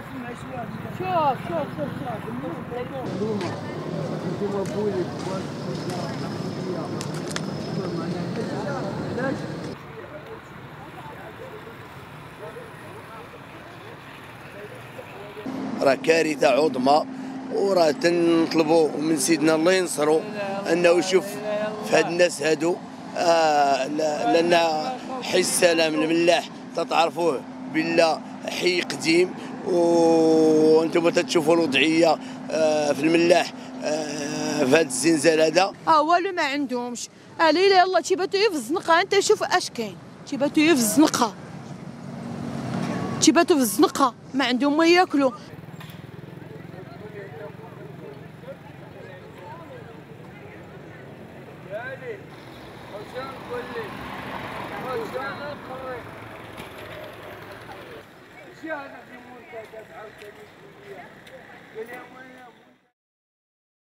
شوف شوف راه كارثه عظمى، وراه تنطلبوا من سيدنا الله ينصروا انه يشوف في هاد الناس هادو. لان حي السلام الملاح تتعرفوه بالله حي قديم، وانتم تتشوفوا الوضعيه في الملاح في هاد الزنزال هذا. والو ما عندهمش. ليلى يلا تيباتو في الزنقه، انت شوف اش كاين، تيباتو في الزنقه، تيباتو في الزنقه، ما عندهم ما ياكلوا. شاهدت المنتدى بعد 300 قال يا